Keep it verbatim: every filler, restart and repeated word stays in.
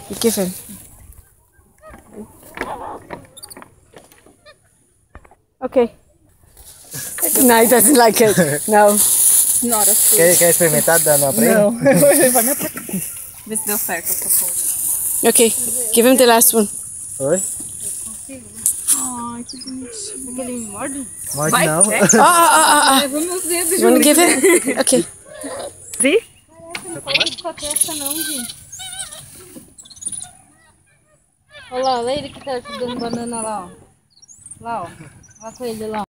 Give him. Okay. No, he doesn't like it. No. Not a food. Quer, quer experimentar dando uma pra ele? Não, ele vai me atacar. Vê se deu certo essa foto. Okay, give him the last one. Oi? Ai, que bonitinho. Ele me morde? Morde Vai, não. é. Ah, ah, ah, ah. Leva meus dedos, You want to give it? Okay. Vi? Não pode com a testa não, gente. Olha lá, olha ele que tá te dando banana lá, ó. Lá, ó. Lá com ele lá.